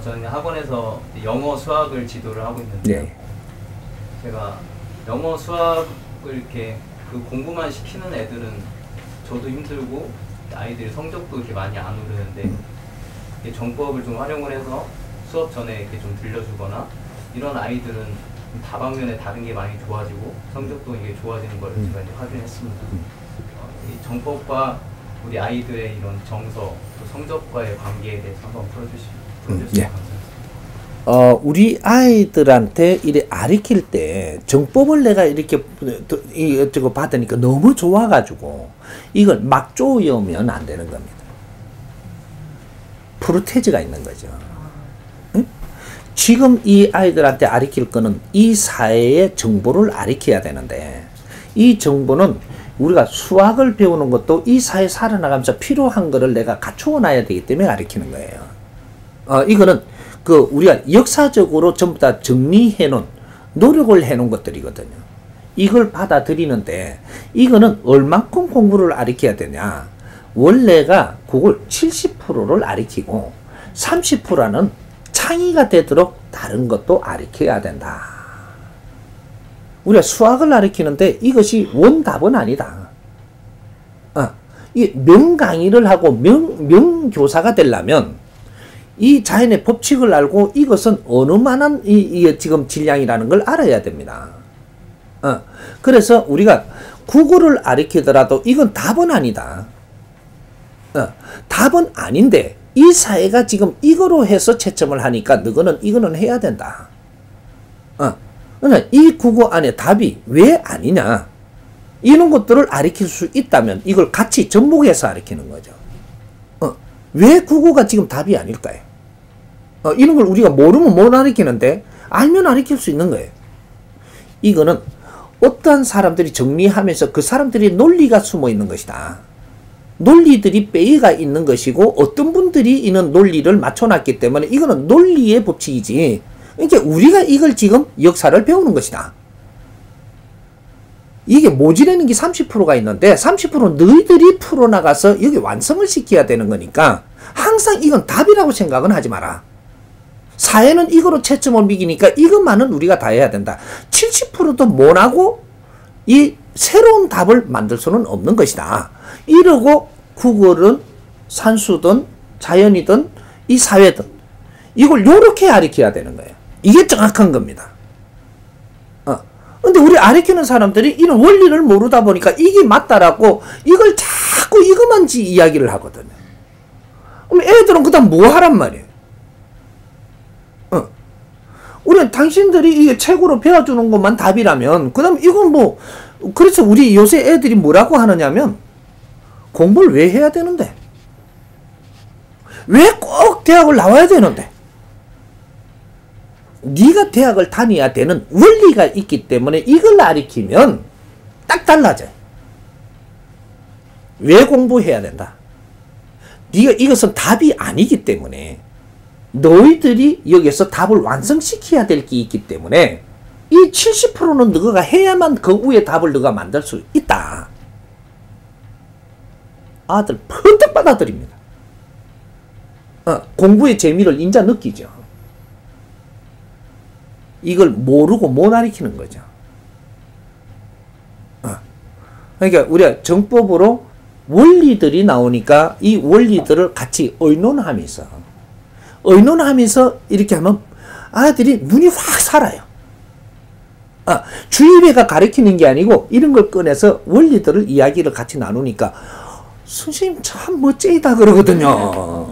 저는 학원에서 영어 수학을 지도를 하고 있는데 네. 제가 영어 수학을 이렇게 그 공부만 시키는 애들은 저도 힘들고 아이들이 성적도 이렇게 많이 안 오르는데 이렇게 정법을 좀 활용을 해서 수업 전에 이렇게 좀 들려주거나 이런 아이들은 다방면에 다른 게 많이 좋아지고 성적도 이게 좋아지는 걸 제가 이제 확인했습니다. 이 정법과 우리 아이들의 이런 정서 또 성적과의 관계에 대해서 한번 풀어주시면 예. 감사합니다. 우리 아이들한테 이래 가르칠 때 정법을 내가 이렇게 이거 받으니까 너무 좋아가지고 이걸 막 쪼으면 안 되는 겁니다. 프로테즈가 있는 거죠. 응? 지금 이 아이들한테 가르칠 거는 이 사회의 정보를 가르쳐야 되는데 이 정보는 우리가 수학을 배우는 것도 이 사회 살아나가면서 필요한 거를 내가 갖추어 놔야 되기 때문에 가르치는 거예요. 이거는 우리가 역사적으로 전부 다 정리해 놓은, 노력을 해 놓은 것들이거든요. 이걸 받아들이는데, 이거는 얼만큼 공부를 가르쳐야 되냐. 원래가 그걸 70%를 가르치고, 30%는 창의가 되도록 다른 것도 가르쳐야 된다. 우리가 수학을 가르치는데 이것이 원답은 아니다. 이 명강의를 하고 명교사가 되려면 이 자연의 법칙을 알고 이것은 어느 만한 이게 지금 질량이라는 걸 알아야 됩니다. 그래서 우리가 국어를 가르치더라도 이건 답은 아니다. 답은 아닌데 이 사회가 지금 이거로 해서 채점을 하니까 너는 이거는 해야 된다. 그러니까 이 국어 안에 답이 왜 아니냐. 이런 것들을 가르칠 수 있다면 이걸 같이 접목해서 가르치는 거죠. 왜 국어가 지금 답이 아닐까요? 이런 걸 우리가 모르면 못 가르치는데 알면 가르칠 수 있는 거예요. 이거는 어떠한 사람들이 정리하면서 그 사람들이 논리가 숨어 있는 것이다. 논리들이 빼이가 있는 것이고 어떤 분들이 이런 논리를 맞춰놨기 때문에 이거는 논리의 법칙이지. 그러니까 우리가 이걸 지금 역사를 배우는 것이다. 이게 모지라는 게 30%가 있는데 30%는 너희들이 풀어나가서 여기 완성을 시켜야 되는 거니까 항상 이건 답이라고 생각은 하지 마라. 사회는 이거로 채점을 매기니까 이것만은 우리가 다 해야 된다. 70%도 못하고 이 새로운 답을 만들 수는 없는 것이다. 이러고 국어든 산수든 자연이든 이 사회든 이걸 요렇게 가르쳐야 되는 거예요. 이게 정확한 겁니다. 근데 우리 가르치는 사람들이 이런 원리를 모르다 보니까 이게 맞다라고 이걸 자꾸 이것만 이야기를 하거든요. 그럼 애들은 그 다음 뭐 하란 말이에요? 우리 당신들이 이게 책으로 배워주는 것만 답이라면 그 다음 이건 뭐 그래서 우리 요새 애들이 뭐라고 하느냐면 공부를 왜 해야 되는데? 왜 꼭 대학을 나와야 되는데? 네가 대학을 다녀야 되는 원리가 있기 때문에 이걸 가르치면 딱 달라져요. 왜 공부해야 된다? 네가 이것은 답이 아니기 때문에 너희들이 여기서 답을 완성시켜야 될 게 있기 때문에 이 70%는 너가 해야만 그 위에 답을 너가 만들 수 있다. 아들 펀뜩 받아들입니다. 공부의 재미를 인자 느끼죠. 이걸 모르고 못 가르치는 거죠. 그러니까 우리가 정법으로 원리들이 나오니까 이 원리들을 같이 의논하면서 이렇게 하면 아들이 눈이 확 살아요. 주입애가 가르치는 게 아니고 이런 걸 꺼내서 원리들을 이야기를 같이 나누니까 선생님 참 멋쟁이다 그러거든요.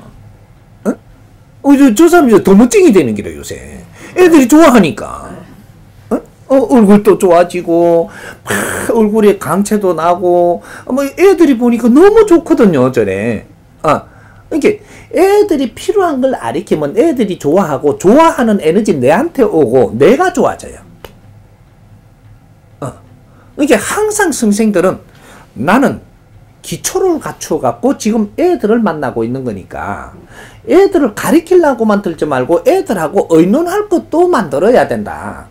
저 사람이 더 멋쟁이 되는 게요 요새. 애들이 좋아하니까. 얼굴도 좋아지고 얼굴에 강체도 나고 뭐 애들이 보니까 너무 좋거든요 저래. 그러니까 애들이 필요한 걸 가르치면 애들이 좋아하고 좋아하는 에너지 내한테 오고 내가 좋아져요. 그러니까 항상 선생들은 나는 기초를 갖춰갖고 지금 애들을 만나고 있는 거니까 애들을 가르치려고만 들지 말고 애들하고 의논할 것도 만들어야 된다.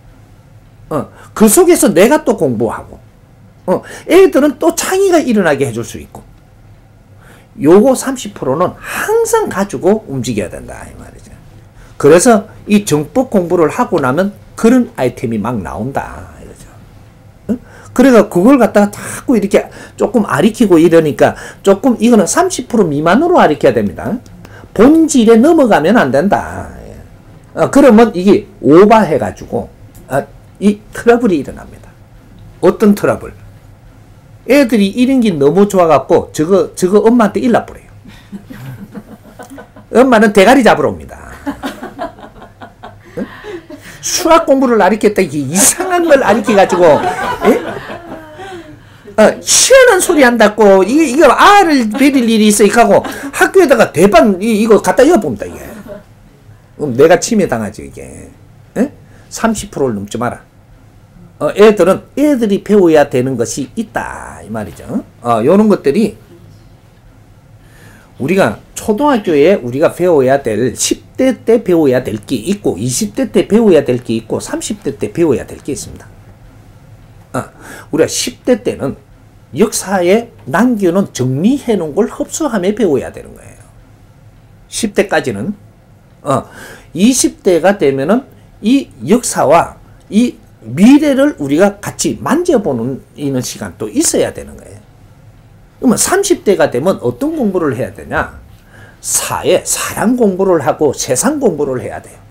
그 속에서 내가 또 공부하고 애들은 또 창의가 일어나게 해줄 수 있고 요거 30%는 항상 가지고 움직여야 된다 이 말이죠. 그래서 이 정법 공부를 하고 나면 그런 아이템이 막 나온다. 이거죠. 응? 그래가 그걸 갖다가 자꾸 이렇게 조금 아리키고 이러니까 조금 이거는 30% 미만으로 아리켜야 됩니다. 본질에 넘어가면 안 된다. 그러면 이게 오버해가지고 이 트러블이 일어납니다. 어떤 트러블? 애들이 이런 게 너무 좋아갖고 저거 엄마한테 일러버려요. 엄마는 대가리 잡으러 옵니다. 응? 수학 공부를 가르쳤다 이상한 걸 가르쳐가지고 희한한 소리 한다고 이거 알을 베릴 일이 있어 하고 학교에다가 대반 이거 갖다 이어봅니다. 이게 내가 침해당하지 이게. 30%를 넘지 마라. 애들이 배워야 되는 것이 있다 이 말이죠. 요런 것들이 우리가 초등학교에 우리가 배워야 될 10대 때 배워야 될 게 있고 20대 때 배워야 될 게 있고 30대 때 배워야 될 게 있습니다. 우리가 10대 때는 역사에 남겨놓은 정리해 놓은 걸 흡수하며 배워야 되는 거예요. 10대까지는 20대가 되면은 이 역사와 이 미래를 우리가 같이 만져보는 시간도 있어야 되는 거예요. 그러면 30대가 되면 어떤 공부를 해야 되냐? 사람 공부를 하고 세상 공부를 해야 돼요.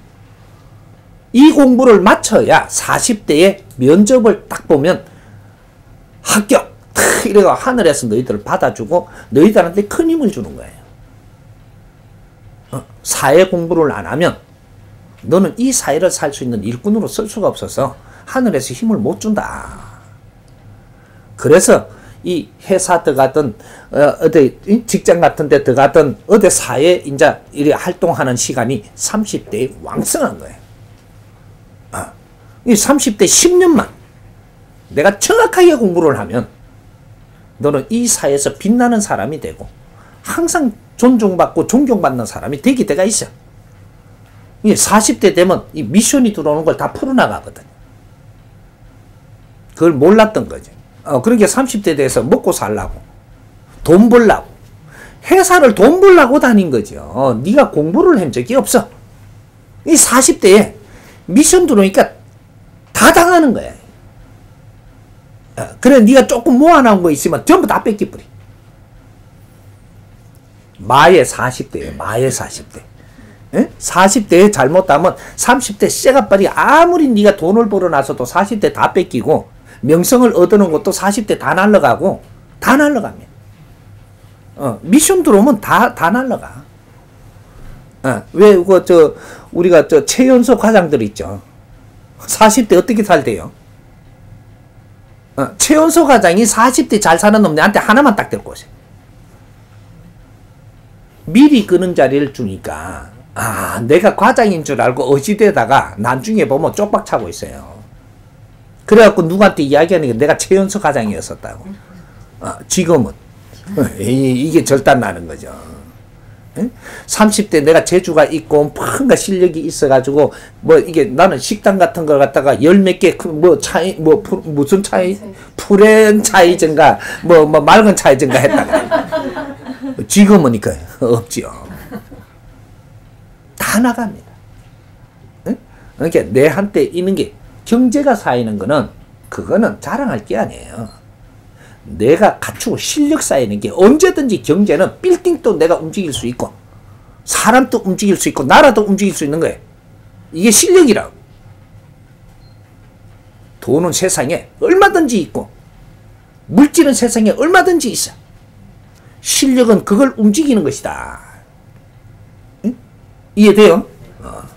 이 공부를 마쳐야 40대에 면접을 딱 보면 합격! 이래가 하늘에서 너희들을 받아주고 너희들한테 큰 힘을 주는 거예요. 사회 공부를 안 하면 너는 이 사회를 살 수 있는 일꾼으로 쓸 수가 없어서 하늘에서 힘을 못 준다. 그래서 이 회사 들어가든 어디 직장 같은 데 들어가든 어디 사회 이제 이렇게 활동하는 시간이 30대에 왕성한 거예요. 이 30대 10년만 내가 정확하게 공부를 하면 너는 이 사회에서 빛나는 사람이 되고 항상 존중받고 존경받는 사람이 되게 돼가 있어. 이게 40대 되면 이 미션이 들어오는 걸 다 풀어나가거든. 그걸 몰랐던 거지. 그러니까 30대 돼서 먹고 살라고 돈 벌라고 회사를 돈 벌라고 다닌 거죠. 네가 공부를 한 적이 없어. 이 40대에 미션 들어오니까 다 당하는 거야. 그래 네가 조금 모아놓은 거 있으면 전부 다 뺏기버려. 마의 40대에 마의 40대. 40대에 잘못하면 30대 쇠가빨이 아무리 네가 돈을 벌어놔서도 40대 다 뺏기고 명성을 얻어놓은 것도 40대 다 날라가고 다 날라갑니다. 미션 들어오면 다 날라가. 왜 우리가 최연소 과장들 있죠. 40대 어떻게 살대요? 최연소 과장이 40대 잘 사는 놈들한테 하나만 딱 데리고 오세요. 미리 끄는 자리를 주니까 내가 과장인 줄 알고 어지대다가 나중에 보면 쪽박 차고 있어요. 그래갖고 누구한테 이야기하는 게 내가 최연소 과장이었었다고. 지금은 이게 절단나는 거죠. 30대 내가 재주가 있고 뭔가 실력이 있어가지고 뭐 이게 나는 식당 같은 걸 갖다가 열 몇 개 뭐 차이 무슨 차이 프랜차이즈인가 뭐 맑은 차이즈인가 했다가 지금은 없지요. 다 나갑니다. 그러니까 내한테 있는 게 경제가 쌓이는 거는 그거는 자랑할 게 아니에요. 내가 갖추고 실력 쌓이는 게 언제든지 경제는 빌딩도 내가 움직일 수 있고 사람도 움직일 수 있고 나라도 움직일 수 있는 거예요. 이게 실력이라고. 돈은 세상에 얼마든지 있고 물질은 세상에 얼마든지 있어. 실력은 그걸 움직이는 것이다. 응? 이해돼요?